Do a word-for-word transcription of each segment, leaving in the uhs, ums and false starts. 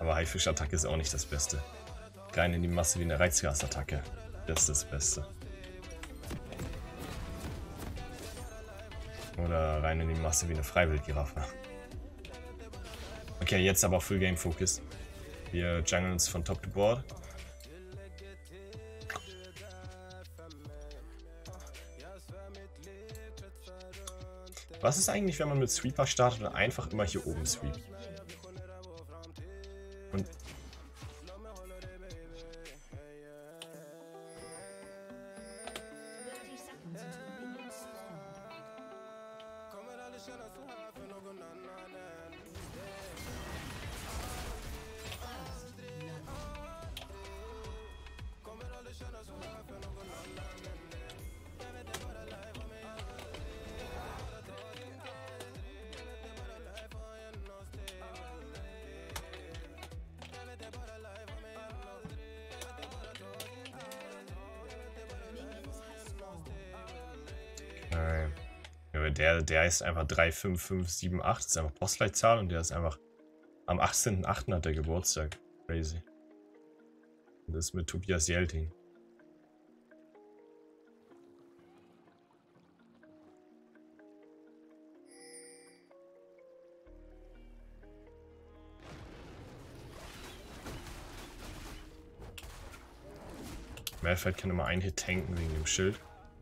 Aber Haifisch-Attacke ist auch nicht das Beste. Rein in die Masse wie eine Reizgasattacke. Das ist das Beste. Oder rein in die Masse wie eine Freiwildgiraffe. Okay, jetzt aber Full Game Focus. Wir jungeln uns von Top to Board. Was ist eigentlich, wenn man mit Sweeper startet und einfach immer hier oben sweept? Und ja, der, der ist einfach drei fünf fünf sieben acht, das ist einfach Postleitzahl und der ist einfach am achtzehnten achten hat der Geburtstag. Crazy. Und das ist mit Tobias Jelting. Malphite kann immer einen Hit tanken wegen dem Schild.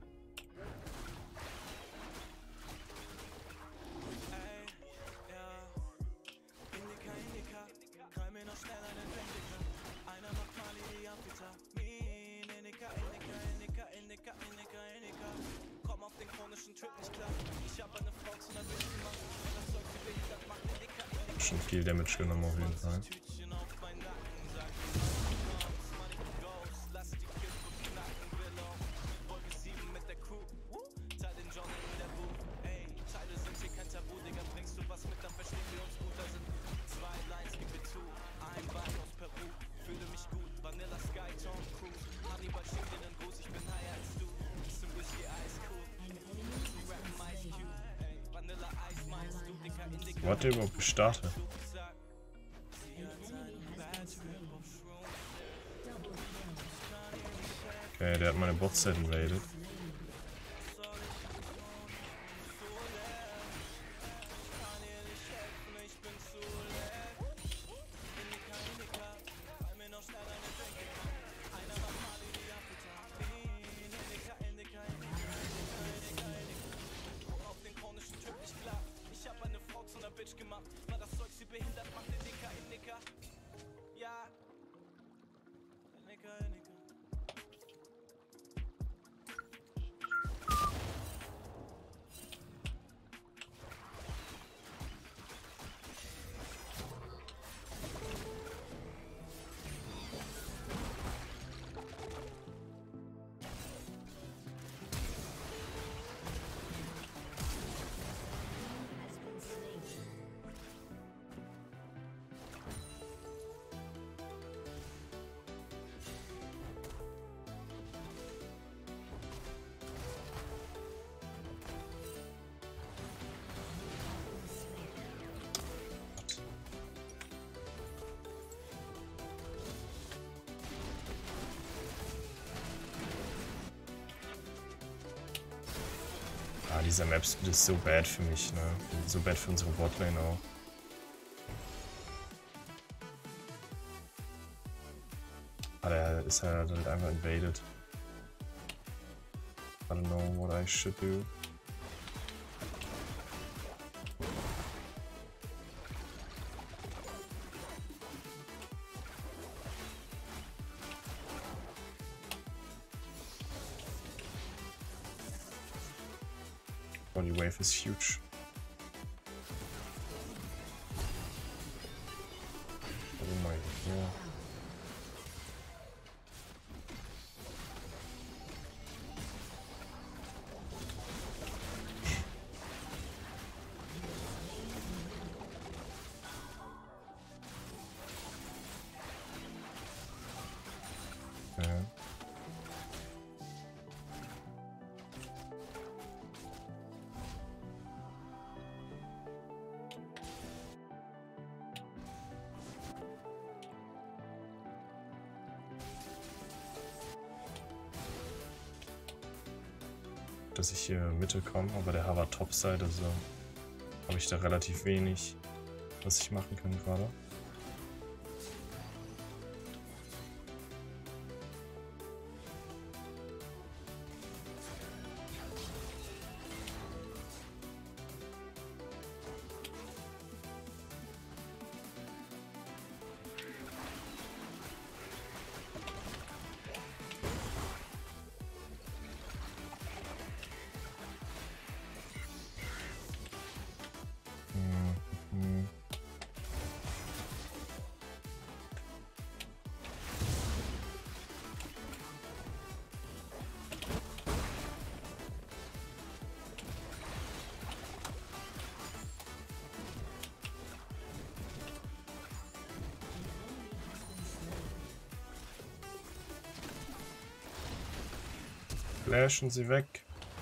Schon viel Damage genommen auf jeden Fall. Wo hat der überhaupt gestartet? Okay, der hat meine Botset invaded. Ah, dieser Map-Speed ist so bad für mich, ne? So bad für unsere Botlane auch. Ah, der ist halt einfach invaded. I don't know what I should do. Body wave is huge. Oh my god. Ja. dass ich hier Mitte komme, aber der H war Topside, also habe ich da relativ wenig, was ich machen kann gerade. Flashen sie weg.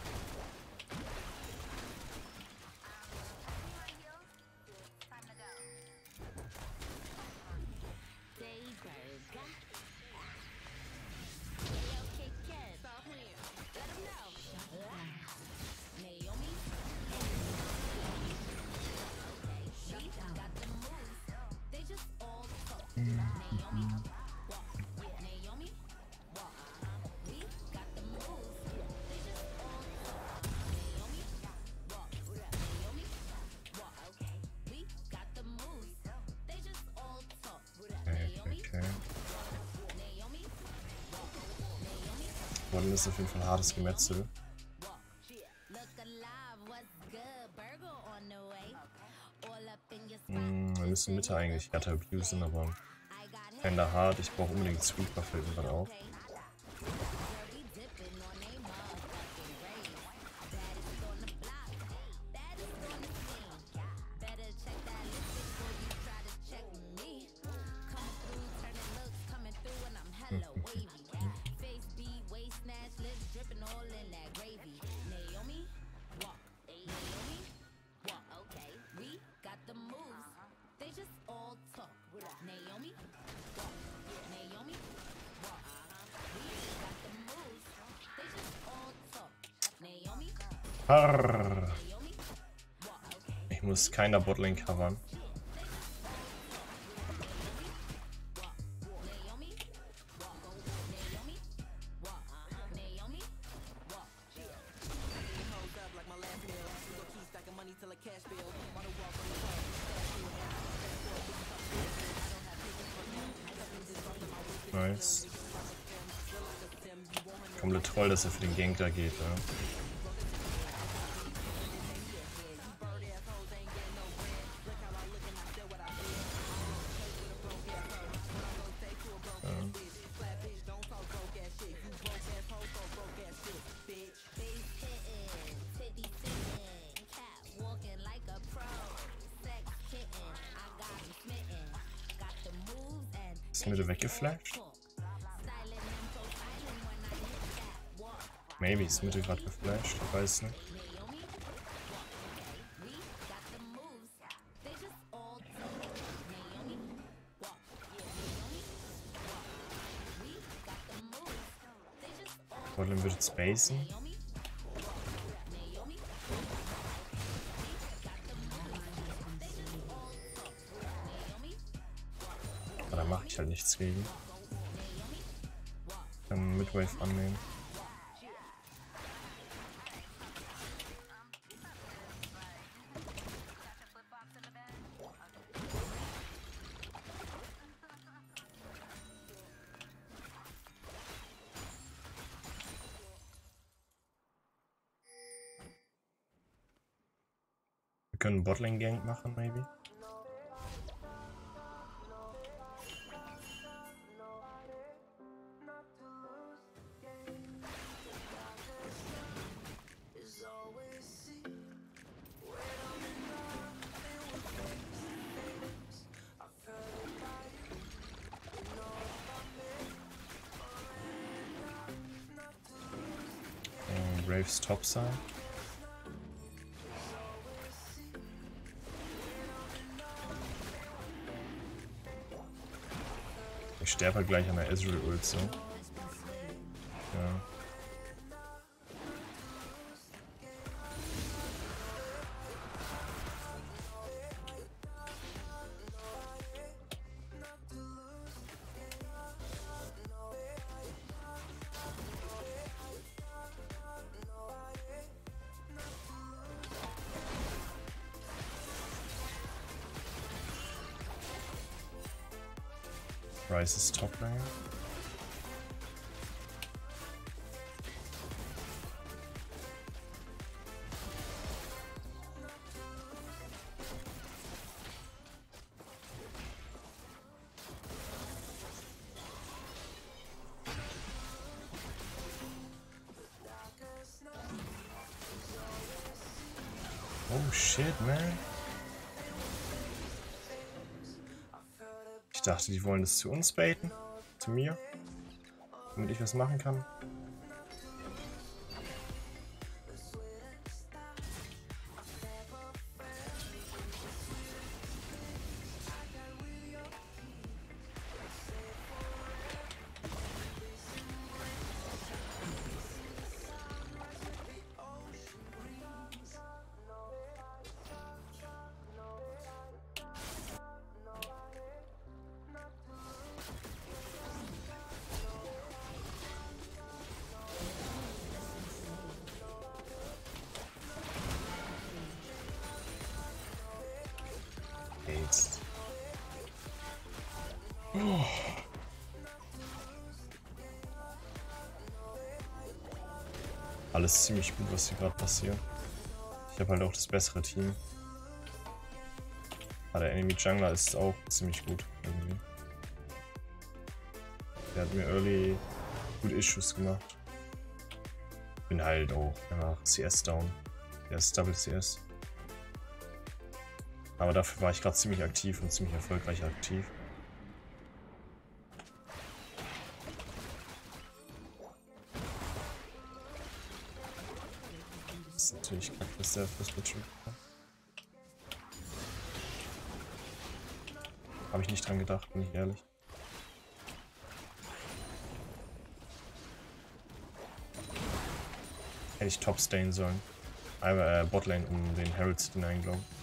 Worden ist auf jeden Fall ein hartes Gemetzel. Hm, wir müssen Mitte eigentlich härter abusen, aber keiner hart. Ich brauche unbedingt Sweeper, fällt mir gerade auf. Arr. Ich muss keiner Botlane covern. Nice. Komplett toll, dass er für den Gank da geht, ja. Ist Mitte weggeflasht? Maybe ist Mitte gerade geflasht, ich weiß nicht. Botlane wird spacen. Aber da mache ich halt nichts gegen. Ich kann Midwave annehmen. Wir können Botlane Gank machen, maybe. Graves Topside. Ich sterbe halt gleich an der Ezreal Ult, so. Ja. Ryze ist top lane. Oh shit, man. Ich dachte, die wollen das zu uns baiten. Zu mir. Damit ich was machen kann. Jetzt. Oh. Alles ziemlich gut, was hier gerade passiert. Ich habe halt auch das bessere Team. Aber der Enemy Jungler ist auch ziemlich gut irgendwie. Der hat mir early gut Issues gemacht. Bin halt auch einfach C S down. Der ist Double C S. Aber dafür war ich gerade ziemlich aktiv und ziemlich erfolgreich aktiv. Das ist natürlich kacke, dass der First Bit schon. Habe ich nicht dran gedacht, bin ich ehrlich. Hätte ich top stayen sollen. Aber äh, Botlane um den Herald zu denieren, glaube ich.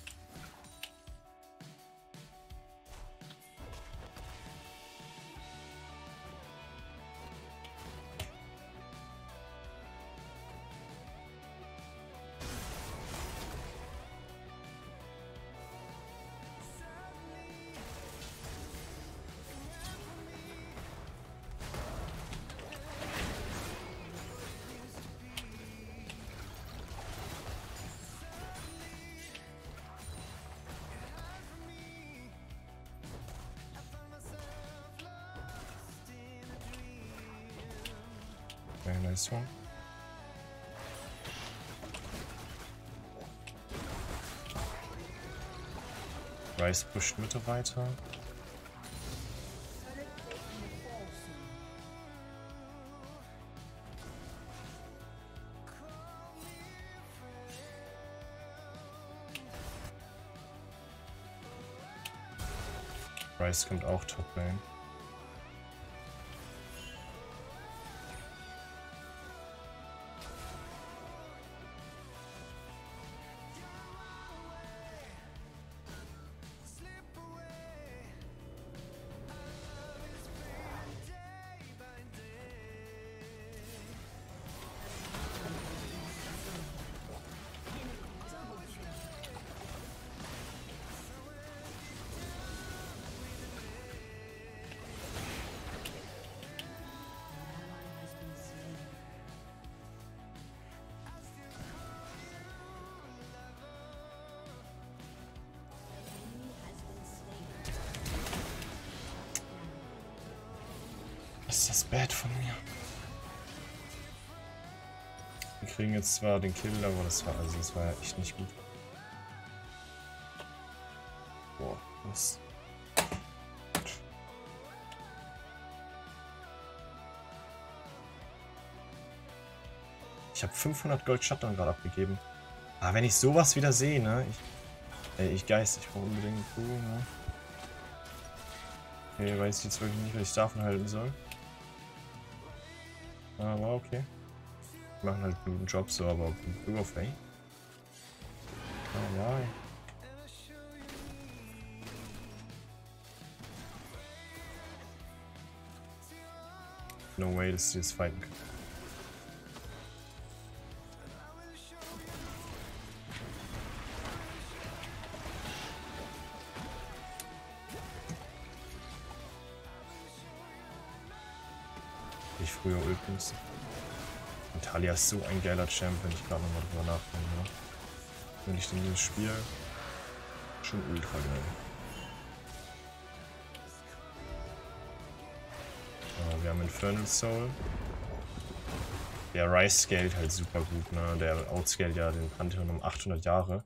Very nice one. Ryze pusht Mitte weiter. Ryze kommt auch Top Lane. Was ist das bad von mir? Wir kriegen jetzt zwar den Kill, aber das war also das war ja echt nicht gut. Boah, was? Ich habe fünfhundert Gold Shutdown gerade abgegeben. Aber wenn ich sowas wieder sehe, ne? Ich, ey, ich geist, ich brauche unbedingt einen Kugel, ne? Okay, weiß ich jetzt wirklich nicht, was ich davon halten soll. Aber okay. Die machen halt einen guten Job, so, aber Blue of A. Oh nein. No way, dass sie jetzt fighten können. nicht früher ulten müssen. Und Talia ist so ein geiler Champ, wenn ich gerade nochmal drüber nachdenke. Ne? Wenn ich denn dieses Spiel schon ultra geil. Ja, wir haben Infernal Soul. Der Ryze scaled halt super gut, ne? Der outscaled ja den Pantheon um achthundert Jahre.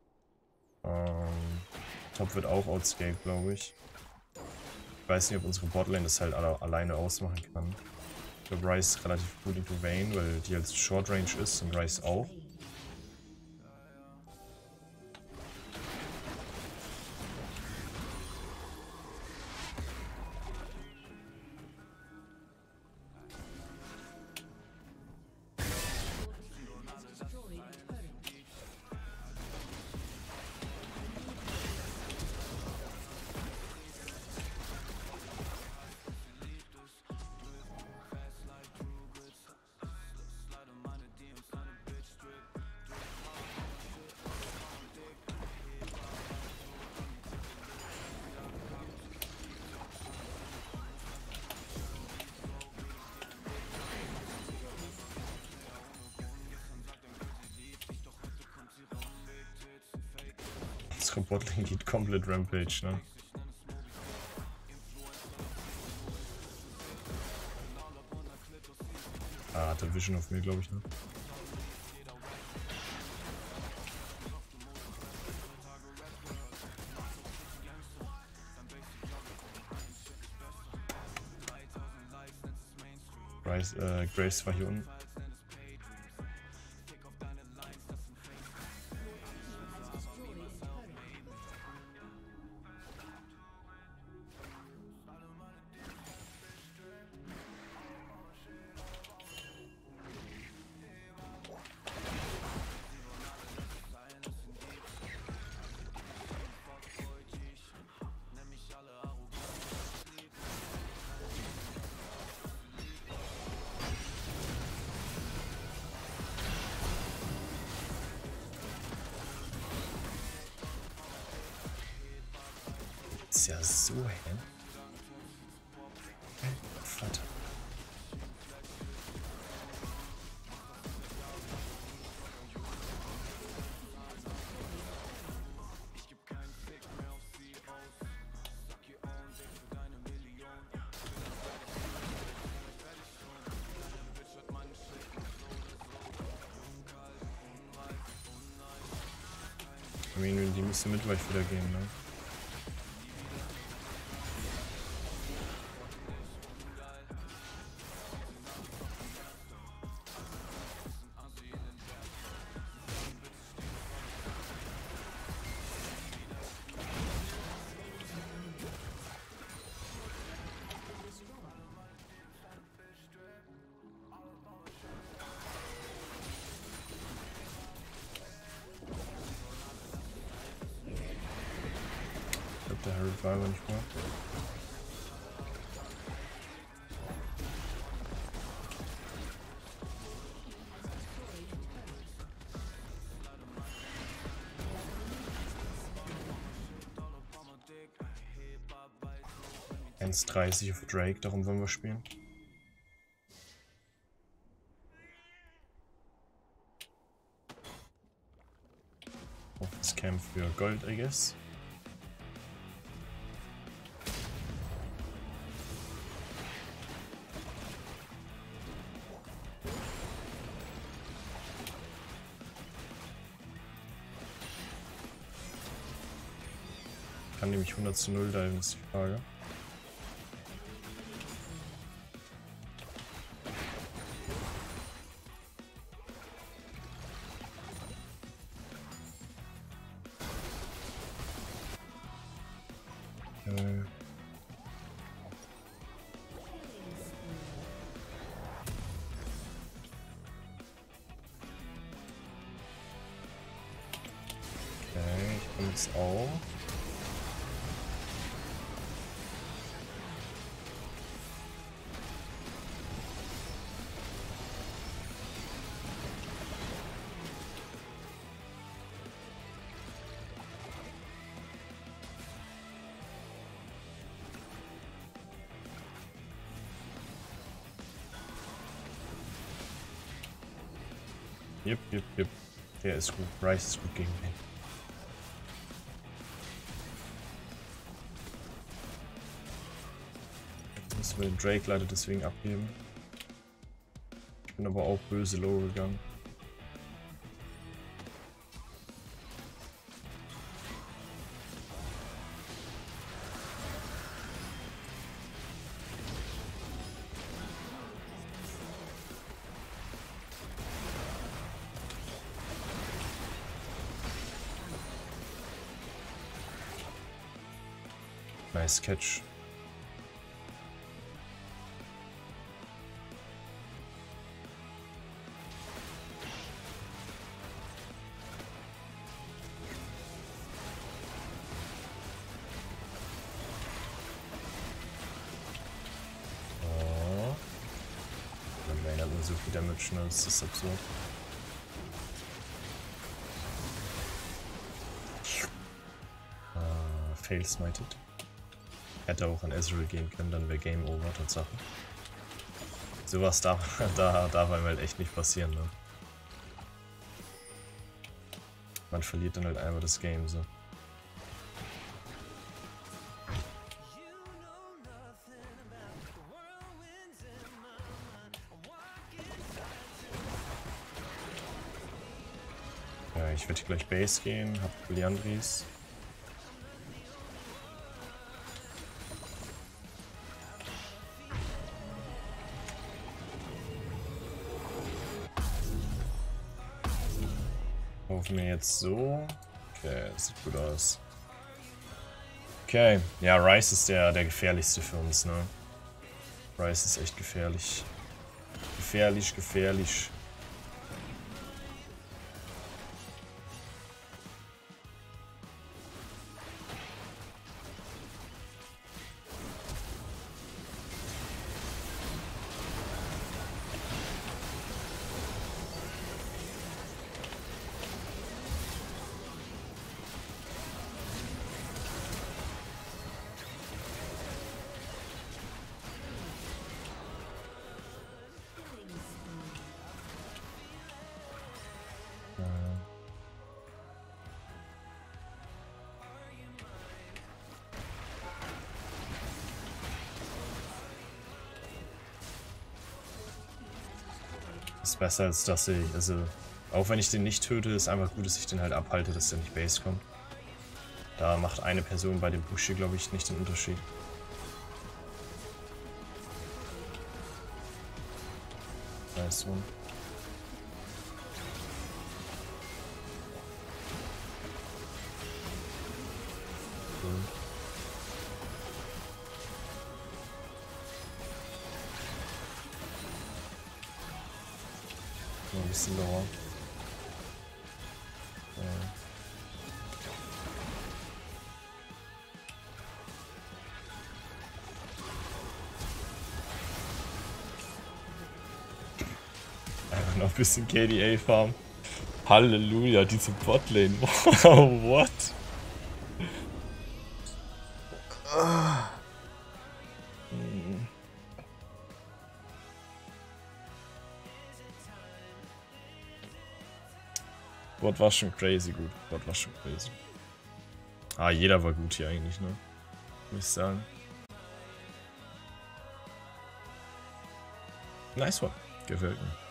Ähm, Top wird auch outscaled, glaube ich. Ich weiß nicht, ob unsere Botlane das halt alle, alleine ausmachen kann. Ich glaube, Ryze ist relativ gut into Vayne, weil die als Short Range ist und Ryze auch. Unsere Botlane geht komplett Rampage, ne? Ah, hat der Vision auf mir, glaube ich, ne? Grace, äh, Grace war hier unten. Ist ja so, hä? Vater. I mean, die müssen mit gleich wieder gehen, ne? Der Harry war aber nicht mehr. eins dreißig auf Drake, darum wollen wir spielen. Auf das Camp für Gold, I guess. Kann nämlich hundert zu null diven, ist die Frage. Äh. Okay, ich bin jetzt auch. Jep, jep, jep. Der ist gut. Rice ist gut gegen den. Müssen wir den Drake leider deswegen abgeben. Ich bin aber auch böse low gegangen. Nice Catch. Oh. Der Main hat nur so viel Damage, ne? Das ist absurd. Uh, fail smited. Hätte auch an Ezreal gehen können, dann wäre Game Over, Tatsache. Sowas darf, da, darf einem halt echt nicht passieren, ne? Man verliert dann halt einfach das Game, so. Ja, ich werde gleich Base gehen, hab Liandris. Laufen wir jetzt so. Okay, das sieht gut aus. Okay, ja, Rice ist der, der gefährlichste für uns, ne? Rice ist echt gefährlich. Gefährlich, gefährlich. Ist besser als dass ich, also auch wenn ich den nicht töte, ist einfach gut, dass ich den halt abhalte, dass der nicht Base kommt. Da macht eine Person bei dem Push hier, glaube ich, nicht den Unterschied. Nice one. Cool. Noch ein bisschen lower. Ja. Einfach noch ein bisschen K D A farm. Halleluja, diese Botlane. Wow, what? Bot war schon crazy gut. Bot war schon crazy. Ah, jeder war gut hier eigentlich, ne? Muss ich sagen. Nice one. Gefällt mir.